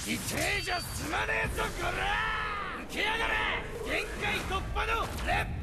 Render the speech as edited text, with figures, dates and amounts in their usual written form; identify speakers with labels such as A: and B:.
A: 痛えじゃ済まねえぞこら。受けやがれ限界突破のレッ